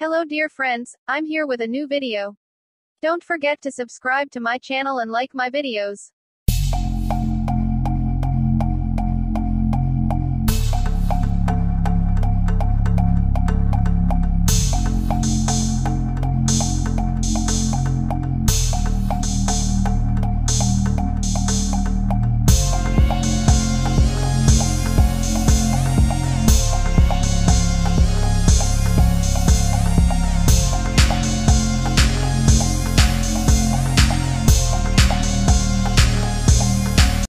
Hello dear friends, I'm here with a new video. Don't forget to subscribe to my channel and like my videos.